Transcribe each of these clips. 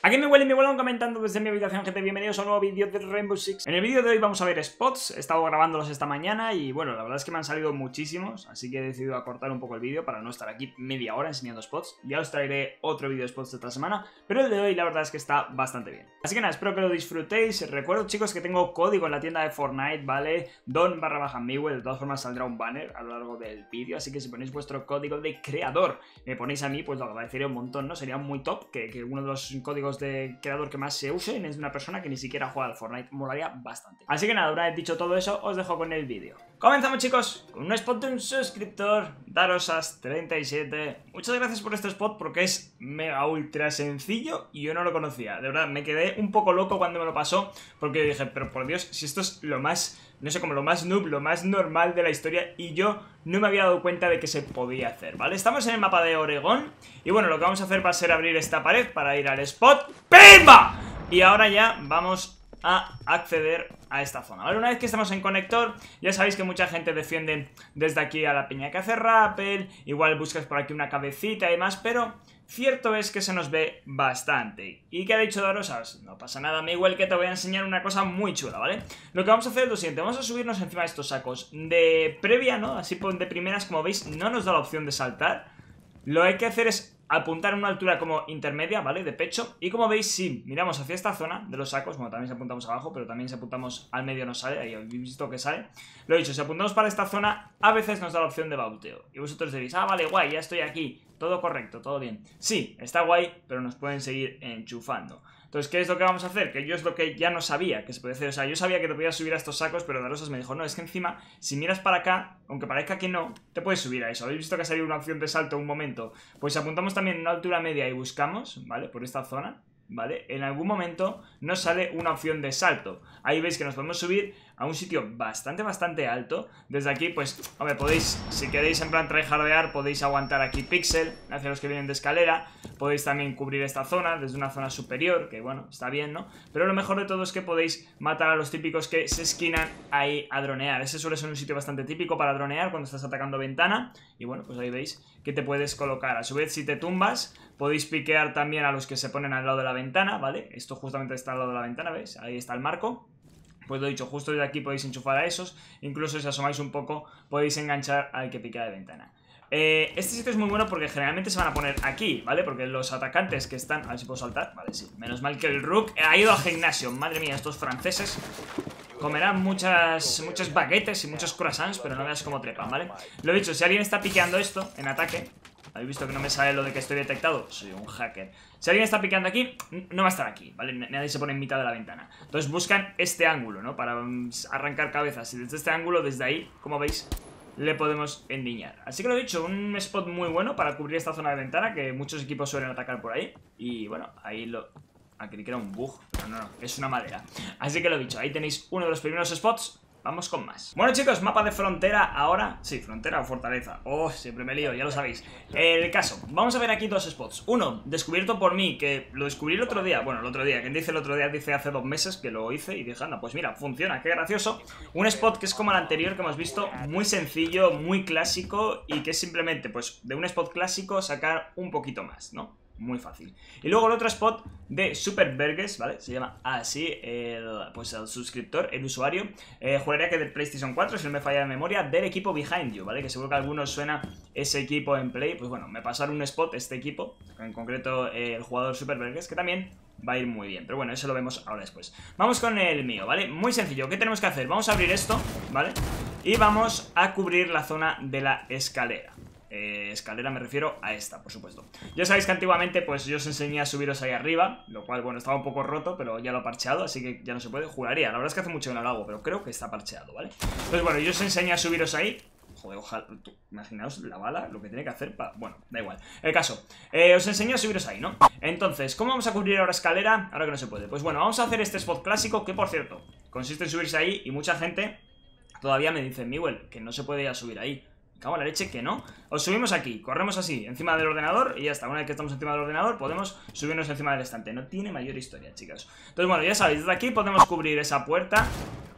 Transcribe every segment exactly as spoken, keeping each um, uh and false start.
Aquí me huele y me vuelven comentando desde mi habitación, gente, bienvenidos a un nuevo vídeo de Rainbow Six. En el vídeo de hoy vamos a ver spots, he estado grabándolos esta mañana y bueno, la verdad es que me han salido muchísimos, así que he decidido acortar un poco el vídeo para no estar aquí media hora enseñando spots. Ya os traeré otro vídeo de spots esta semana, pero el de hoy la verdad es que está bastante bien. Así que nada, espero que lo disfrutéis. Recuerdo, chicos, que tengo código en la tienda de Fortnite, ¿vale? Don barra baja Miguel, de todas formas saldrá un banner a lo largo del vídeo, así que si ponéis vuestro código de creador, me ponéis a mí, pues lo agradeceré un montón, ¿no? Sería muy top que, que uno de los códigos de creador que más se usen es de una persona que ni siquiera juega al Fortnite, molaría bastante. Así que nada, una vez dicho todo eso, os dejo con el vídeo. Comenzamos, chicos, con un spot de un suscriptor, Darosas treinta y siete. Muchas gracias por este spot porque es mega ultra sencillo y yo no lo conocía. De verdad, me quedé un poco loco cuando me lo pasó porque dije, pero por Dios, si esto es lo más, no sé, como lo más noob, lo más normal de la historia y yo no me había dado cuenta de que se podía hacer, ¿vale? Estamos en el mapa de Oregón y bueno, lo que vamos a hacer va a ser abrir esta pared para ir al spot. ¡Pimba! Y ahora ya vamos a acceder a esta zona, ¿vale? Una vez que estamos en conector, ya sabéis que mucha gente defiende desde aquí a la peña que hace rappel, igual buscas por aquí una cabecita y demás, pero cierto es que se nos ve bastante. ¿Y qué ha dicho Darosas? No pasa nada, Miguel, que te voy a enseñar una cosa muy chula, ¿vale? Lo que vamos a hacer es lo siguiente, vamos a subirnos encima de estos sacos. De previa, ¿no? Así de primeras, como veis, no nos da la opción de saltar. Lo que hay que hacer es apuntar a una altura como intermedia, ¿vale? De pecho. Y como veis, si miramos hacia esta zona de los sacos, bueno, también si apuntamos abajo, pero también si apuntamos al medio nos sale, ahí habéis visto que sale. Lo he dicho, si apuntamos para esta zona, a veces nos da la opción de bauteo. Y vosotros diréis, ah, vale, guay, ya estoy aquí, todo correcto, todo bien. Sí, está guay, pero nos pueden seguir enchufando. Entonces, ¿qué es lo que vamos a hacer? Que yo es lo que ya no sabía que se puede hacer. O sea, yo sabía que te podías subir a estos sacos, pero Darosas me dijo, no, es que encima, si miras para acá, aunque parezca que no, te puedes subir a eso. ¿Habéis visto que ha salido una opción de salto un momento? Pues si apuntamos también en una altura media y buscamos, ¿vale? Por esta zona, ¿vale? En algún momento nos sale una opción de salto. Ahí veis que nos podemos subir a un sitio bastante, bastante alto. Desde aquí, pues, hombre, podéis, si queréis en plan tryhardear, podéis aguantar aquí pixel hacia los que vienen de escalera. Podéis también cubrir esta zona desde una zona superior, que bueno, está bien, ¿no? Pero lo mejor de todo es que podéis matar a los típicos que se esquinan ahí a dronear. Ese suele ser un sitio bastante típico para dronear cuando estás atacando ventana. Y bueno, pues ahí veis que te puedes colocar. A su vez, si te tumbas, podéis piquear también a los que se ponen al lado de la ventana, ¿vale? Esto justamente está al lado de la ventana, ¿veis? Ahí está el marco. Pues lo he dicho, justo desde aquí podéis enchufar a esos. Incluso si asomáis un poco, podéis enganchar al que piquea de ventana. Eh, este sitio es muy bueno porque generalmente se van a poner aquí, ¿vale? Porque los atacantes que están... A ver si puedo saltar. Vale, sí. Menos mal que el Rook ha ido al gimnasio. Madre mía, estos franceses comerán muchas, muchos baguettes y muchos croissants, pero no veas cómo trepan, ¿vale? Lo he dicho, si alguien está piqueando esto en ataque... ¿Habéis visto que no me sale lo de que estoy detectado? Soy un hacker. Si alguien está picando aquí, no va a estar aquí, ¿vale? Nadie se pone en mitad de la ventana. Entonces buscan este ángulo, ¿no? Para um, arrancar cabezas. Y desde este ángulo, desde ahí, como veis, le podemos endiñar. Así que lo he dicho, un spot muy bueno para cubrir esta zona de ventana, que muchos equipos suelen atacar por ahí. Y bueno, ahí lo... Ah, creí que era un bug, pero no, no, es una madera. Así que lo he dicho, ahí tenéis uno de los primeros spots. Vamos con más. Bueno, chicos, mapa de frontera ahora. Sí, frontera o fortaleza. Oh, siempre me lío, ya lo sabéis. El caso, vamos a ver aquí dos spots. Uno, descubierto por mí, que lo descubrí el otro día. Bueno, el otro día, quien dice el otro día, dice hace dos meses que lo hice. Y dije, anda, pues mira, funciona, qué gracioso. Un spot que es como el anterior que hemos visto, muy sencillo, muy clásico. Y que es simplemente, pues, de un spot clásico sacar un poquito más, ¿no? Muy fácil. Y luego el otro spot de Superberges, ¿vale? Se llama así el, pues el suscriptor, el usuario. Eh, juraría que de PlayStation cuatro, si no me falla la memoria, del equipo Behind You, ¿vale? Que seguro que a algunos suena ese equipo en Play. Pues bueno, me pasaron un spot, este equipo, en concreto eh, el jugador Superberges, que también va a ir muy bien. Pero bueno, eso lo vemos ahora después. Vamos con el mío, ¿vale? Muy sencillo. ¿Qué tenemos que hacer? Vamos a abrir esto, ¿vale? Y vamos a cubrir la zona de la escalera. Eh, escalera me refiero a esta, por supuesto. Ya sabéis que antiguamente pues yo os enseñé a subiros ahí arriba, lo cual, bueno, estaba un poco roto, pero ya lo he parcheado, así que ya no se puede. Juraría, la verdad es que hace mucho que no lo hago, pero creo que está parcheado, ¿vale? Entonces, bueno, yo os enseñé a subiros ahí. Joder, ojalá, tú, imaginaos la bala, lo que tiene que hacer para... Bueno, da igual. El caso, eh, os enseño a subiros ahí, ¿no? Entonces, ¿cómo vamos a cubrir ahora escalera? Ahora que no se puede. Pues bueno, vamos a hacer este spot clásico, que por cierto, consiste en subirse ahí y mucha gente todavía me dice, Miguel, que no se puede ya subir ahí. Cago en la leche que no. Os subimos aquí, corremos así, encima del ordenador y ya está. Una vez que estamos encima del ordenador podemos subirnos encima del estante. No tiene mayor historia, chicos. Entonces, bueno, ya sabéis, desde aquí podemos cubrir esa puerta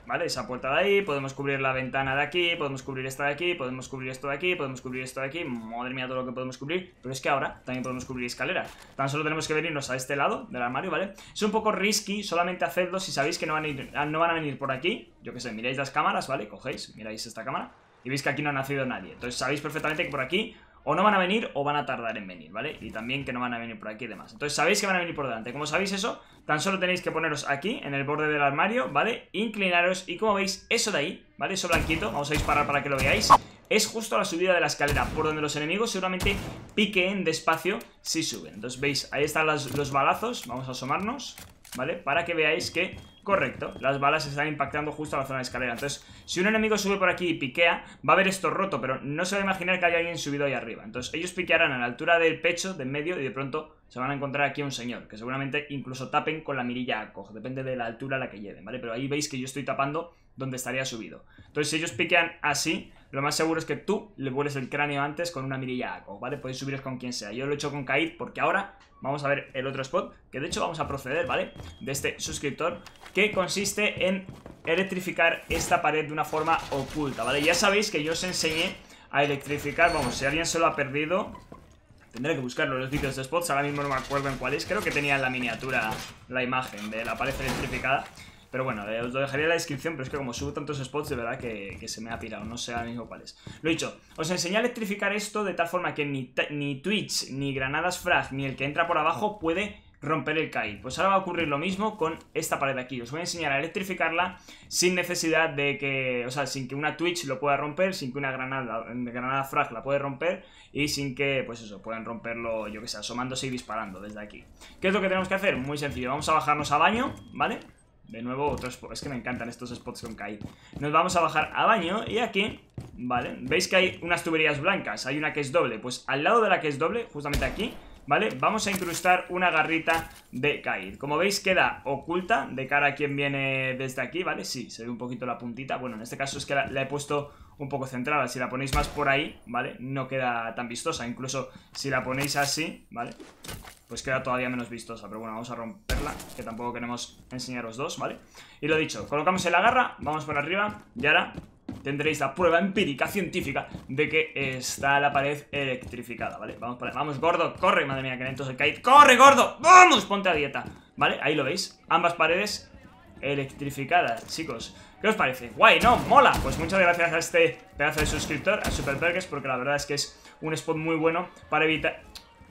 ¿vale? Esa puerta de ahí, podemos cubrir la ventana de aquí, podemos cubrir esta de aquí, podemos cubrir esto de aquí, podemos cubrir esto de aquí. Madre mía, todo lo que podemos cubrir. Pero es que ahora también podemos cubrir escaleras. Tan solo tenemos que venirnos a este lado del armario, ¿vale? Es un poco risky solamente hacerlo si sabéis que no van a ir, no van a venir por aquí. Yo que sé, miráis las cámaras, ¿vale? Cogéis, miráis esta cámara y veis que aquí no ha nacido nadie. Entonces sabéis perfectamente que por aquí o no van a venir o van a tardar en venir, ¿vale? Y también que no van a venir por aquí y demás. Entonces sabéis que van a venir por delante. Como sabéis eso, tan solo tenéis que poneros aquí, en el borde del armario, ¿vale? Inclinaros y como veis, eso de ahí, ¿vale? Eso blanquito, vamos a disparar para que lo veáis. Es justo a la subida de la escalera, por donde los enemigos seguramente piquen despacio si suben. Entonces veis, ahí están los, los balazos, vamos a asomarnos, ¿vale? Para que veáis que... Correcto, las balas están impactando justo a la zona de escalera. Entonces, si un enemigo sube por aquí y piquea, va a ver esto roto, pero no se va a imaginar que haya alguien subido ahí arriba. Entonces, ellos piquearán a la altura del pecho, de en medio, y de pronto se van a encontrar aquí a un señor, que seguramente incluso tapen con la mirilla a cojo, depende de la altura a la que lleven, ¿vale? Pero ahí veis que yo estoy tapando donde estaría subido. Entonces, si ellos piquean así, lo más seguro es que tú le vueles el cráneo antes con una mirilla a cojo, ¿vale? Podéis subiros con quien sea. Yo lo he hecho con Kaid porque ahora vamos a ver el otro spot, que de hecho vamos a proceder, ¿vale? De este suscriptor, que consiste en electrificar esta pared de una forma oculta, ¿vale? Ya sabéis que yo os enseñé a electrificar, vamos, si alguien se lo ha perdido, tendré que buscarlo en los vídeos de spots, ahora mismo no me acuerdo en cuál es, creo que tenía en la miniatura la imagen de la pared electrificada. Pero bueno, eh, os lo dejaré en la descripción, pero es que como subo tantos spots, de verdad que, que se me ha pirado, no sé ahora mismo cuál es. Lo dicho, os enseñé a electrificar esto de tal forma que ni, ni Twitch, ni granadas frag, ni el que entra por abajo puede romper el Kaid. Pues ahora va a ocurrir lo mismo con esta pared de aquí. Os voy a enseñar a electrificarla sin necesidad de que, o sea, sin que una Twitch lo pueda romper, sin que una granada, granada frag la pueda romper y sin que, pues eso, puedan romperlo, yo que sé, asomándose y disparando desde aquí. ¿Qué es lo que tenemos que hacer? Muy sencillo, vamos a bajarnos a baño, ¿vale? De nuevo, otro spot. Es que me encantan estos spots con Kaid. Nos vamos a bajar a baño y aquí, ¿vale? Veis que hay unas tuberías blancas. Hay una que es doble. Pues al lado de la que es doble, justamente aquí, ¿vale? Vamos a incrustar una garrita de Kaid. Como veis, queda oculta de cara a quien viene desde aquí, ¿vale? Sí, se ve un poquito la puntita. Bueno, en este caso es que la, la he puesto un poco centrada. Si la ponéis más por ahí, ¿vale? No queda tan vistosa. Incluso si la ponéis así, ¿vale? Pues queda todavía menos vistosa, pero bueno, vamos a romperla, que tampoco queremos enseñaros dos, ¿vale? Y lo dicho, colocamos en la garra, vamos por arriba y ahora tendréis la prueba empírica, científica, de que está la pared electrificada, ¿vale? Vamos por ahí, vamos, gordo, corre, madre mía, que lentos el Kaid, ¡corre, gordo! ¡Vamos! Ponte a dieta, ¿vale? Ahí lo veis, ambas paredes electrificadas, chicos. ¿Qué os parece? Guay, ¿no? ¡Mola! Pues muchas gracias a este pedazo de suscriptor, a Superburgers, porque la verdad es que es un spot muy bueno para evitar...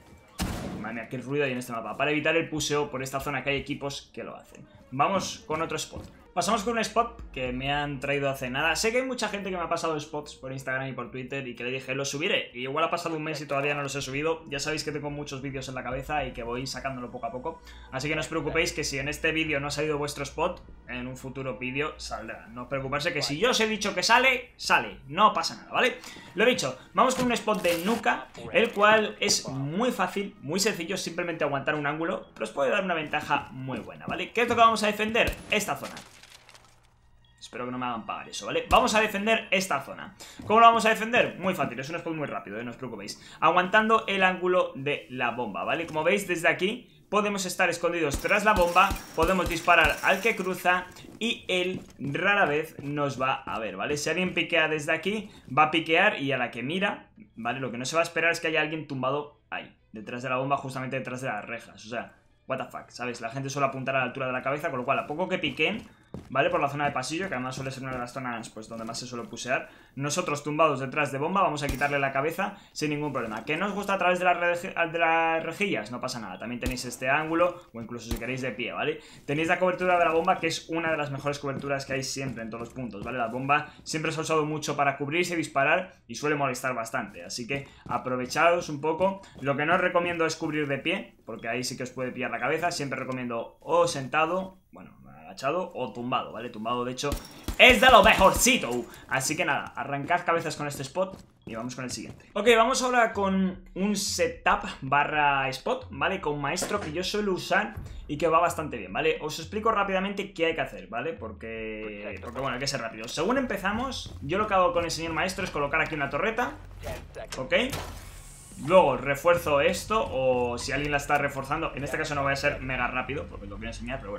Madre mía, qué ruido hay en este mapa. Para evitar el puseo por esta zona que hay equipos que lo hacen. Vamos con otro spot. Pasamos con un spot que me han traído hace nada. Sé que hay mucha gente que me ha pasado spots por Instagram y por Twitter y que le dije, lo subiré. Y igual ha pasado un mes y todavía no los he subido. Ya sabéis que tengo muchos vídeos en la cabeza y que voy sacándolo poco a poco. Así que no os preocupéis que si en este vídeo no ha salido vuestro spot, en un futuro vídeo saldrá. No os preocupéis que si yo os he dicho que sale, sale. No pasa nada, ¿vale? Lo he dicho, vamos con un spot de Nuka, el cual es muy fácil, muy sencillo, simplemente aguantar un ángulo, pero os puede dar una ventaja muy buena, ¿vale? ¿Qué es lo que vamos a defender? Esta zona. Espero que no me hagan pagar eso, ¿vale? Vamos a defender esta zona. ¿Cómo lo vamos a defender? Muy fácil, es un spot muy rápido, ¿eh? No os preocupéis. Aguantando el ángulo de la bomba, ¿vale? Como veis, desde aquí podemos estar escondidos tras la bomba, podemos disparar al que cruza y él rara vez nos va a ver, ¿vale? Si alguien piquea desde aquí, va a piquear y a la que mira, ¿vale? Lo que no se va a esperar es que haya alguien tumbado ahí, detrás de la bomba, justamente detrás de las rejas, o sea... What the fuck, ¿sabes? La gente suele apuntar a la altura de la cabeza, con lo cual a poco que piquen, ¿vale? Por la zona de pasillo, que además suele ser una de las zonas pues donde más se suele pusear. Nosotros tumbados detrás de bomba vamos a quitarle la cabeza sin ningún problema. ¿Que no os gusta a través de las, de las rejillas? No pasa nada, también tenéis este ángulo, o incluso si queréis de pie, ¿vale? Tenéis la cobertura de la bomba, que es una de las mejores coberturas que hay siempre en todos los puntos, ¿vale? La bomba siempre se ha usado mucho para cubrirse y disparar y suele molestar bastante, así que aprovechados un poco. Lo que no os recomiendo es cubrir de pie, porque ahí sí que os puede pillar la cabeza. Siempre recomiendo o sentado, bueno, agachado o tumbado, ¿vale? Tumbado, de hecho, es de lo mejorcito. Así que nada, arrancad cabezas con este spot y vamos con el siguiente. Ok, vamos ahora con un setup barra spot, ¿vale? Con maestro que yo suelo usar y que va bastante bien, ¿vale? Os explico rápidamente qué hay que hacer, ¿vale? Porque, porque bueno, hay que ser rápido. Según empezamos, yo lo que hago con el señor maestro es colocar aquí una torreta, ¿ok? Luego refuerzo esto, o si alguien la está reforzando, en este caso no voy a ser mega rápido porque lo voy a enseñar, pero bueno.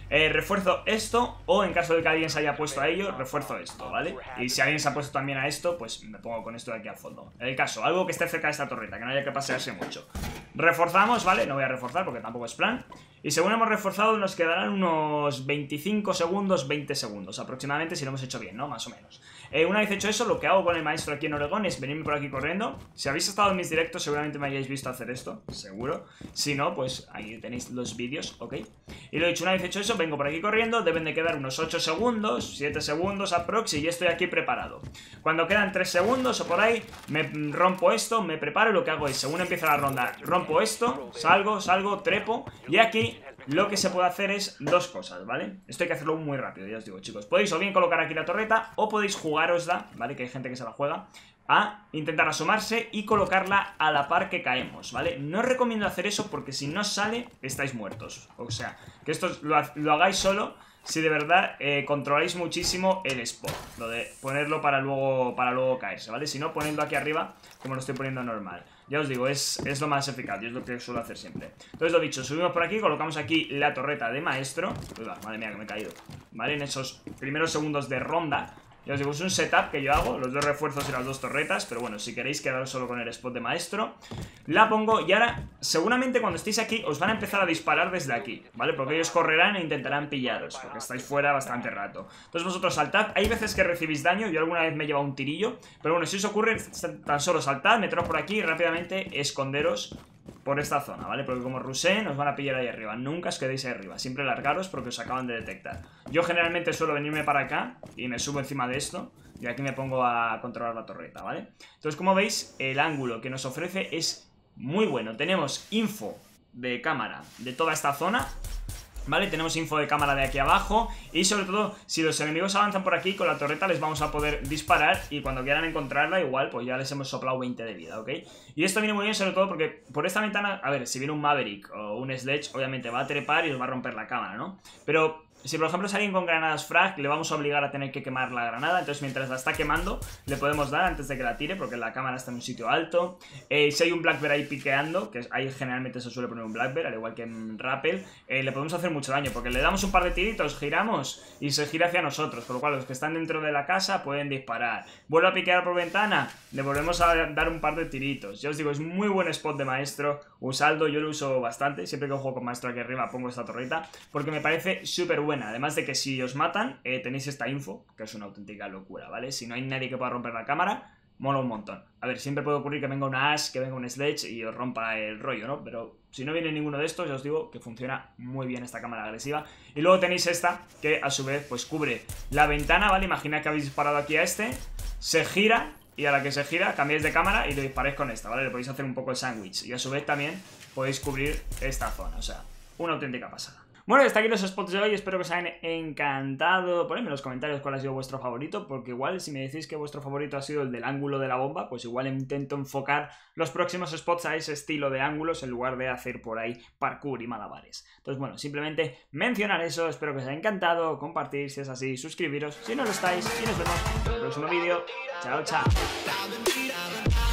eh, refuerzo esto, o en caso de que alguien se haya puesto a ello, refuerzo esto, ¿vale? Y si alguien se ha puesto también a esto, pues me pongo con esto de aquí al fondo. En el caso, algo que esté cerca de esta torreta, que no haya que pasearse mucho. Reforzamos, ¿vale? No voy a reforzar porque tampoco es plan. Y según hemos reforzado nos quedarán unos veinticinco segundos, veinte segundos aproximadamente, si lo hemos hecho bien, ¿no? Más o menos. Eh, una vez hecho eso, lo que hago con el maestro aquí en Oregón es venirme por aquí corriendo. Si habéis estado en mis directos seguramente me hayáis visto hacer esto, seguro. Si no, pues ahí tenéis los vídeos, ¿ok? Y lo he dicho, una vez hecho eso, vengo por aquí corriendo. Deben de quedar unos ocho segundos, siete segundos aprox, y ya estoy aquí preparado. Cuando quedan tres segundos o por ahí, me rompo esto, me preparo y lo que hago es, según empieza la ronda, rompo esto, salgo, salgo, trepo, y aquí lo que se puede hacer es dos cosas, ¿vale? Esto hay que hacerlo muy rápido, ya os digo, chicos. Podéis o bien colocar aquí la torreta, o podéis jugárosla, ¿vale? Que hay gente que se la juega, a intentar asomarse y colocarla a la par que caemos, ¿vale? No os recomiendo hacer eso porque si no sale, estáis muertos. O sea, que esto lo, lo hagáis solo si de verdad eh, controláis muchísimo el spot. Lo de ponerlo para luego, para luego caerse, ¿vale? Si no, ponedlo aquí arriba como lo estoy poniendo normal. Ya os digo, es, es lo más eficaz y es lo que suelo hacer siempre. Entonces lo dicho, subimos por aquí, colocamos aquí la torreta de maestro. Uy, va, madre mía que me he caído. ¿Vale? En esos primeros segundos de ronda. Ya os digo, es un setup que yo hago, los dos refuerzos y las dos torretas, pero bueno, si queréis quedaros solo con el spot de maestro. La pongo y ahora, seguramente cuando estéis aquí, os van a empezar a disparar desde aquí, ¿vale? Porque ellos correrán e intentarán pillaros, porque estáis fuera bastante rato. Entonces vosotros saltad, hay veces que recibís daño, yo alguna vez me he llevado un tirillo, pero bueno, si os ocurre, tan solo saltad, meteros por aquí y rápidamente esconderos por esta zona, ¿vale? Porque como ruseen os van a pillar ahí arriba. Nunca os quedéis ahí arriba, siempre largaros porque os acaban de detectar. Yo generalmente suelo venirme para acá y me subo encima de esto y aquí me pongo a controlar la torreta, ¿vale? Entonces, como veis, el ángulo que nos ofrece es muy bueno. Tenemos info de cámara de toda esta zona, ¿vale? Tenemos info de cámara de aquí abajo. Y sobre todo, si los enemigos avanzan por aquí, con la torreta les vamos a poder disparar. Y cuando quieran encontrarla, igual, pues ya les hemos soplado veinte de vida, ¿ok? Y esto viene muy bien sobre todo porque por esta ventana, a ver, si viene un Maverick o un Sledge, obviamente va a trepar y os va a romper la cámara, ¿no? Pero si por ejemplo es alguien con granadas frag, le vamos a obligar a tener que quemar la granada. Entonces mientras la está quemando, le podemos dar antes de que la tire, porque la cámara está en un sitio alto. eh, Si hay un Black Bear ahí piqueando, que ahí generalmente se suele poner un Black Bear, al igual que en Rappel, eh, le podemos hacer mucho daño, porque le damos un par de tiritos, giramos y se gira hacia nosotros. Por lo cual los que están dentro de la casa pueden disparar. Vuelve a piquear por ventana, le volvemos a dar un par de tiritos. Ya os digo, es muy buen spot de maestro. Usaldo, yo lo uso bastante. Siempre que juego con maestro aquí arriba pongo esta torreta, porque me parece súper buena. Además de que si os matan, eh, tenéis esta info, que es una auténtica locura, ¿vale? Si no hay nadie que pueda romper la cámara, mola un montón. A ver, siempre puede ocurrir que venga una Ash, que venga un Sledge y os rompa el rollo, ¿no? Pero si no viene ninguno de estos, ya os digo que funciona muy bien esta cámara agresiva. Y luego tenéis esta, que a su vez, pues cubre la ventana, ¿vale? Imaginad que habéis disparado aquí a este, se gira, y a la que se gira, cambiáis de cámara y le disparáis con esta, ¿vale? Le podéis hacer un poco el sándwich. Y a su vez también podéis cubrir esta zona, o sea, una auténtica pasada. Bueno, hasta aquí los spots de hoy, espero que os hayan encantado. Ponedme en los comentarios cuál ha sido vuestro favorito, porque igual si me decís que vuestro favorito ha sido el del ángulo de la bomba, pues igual intento enfocar los próximos spots a ese estilo de ángulos en lugar de hacer por ahí parkour y malabares. Entonces bueno, simplemente mencionar eso, espero que os haya encantado, compartir si es así, suscribiros si no lo estáis y nos vemos en el próximo vídeo. Chao, chao.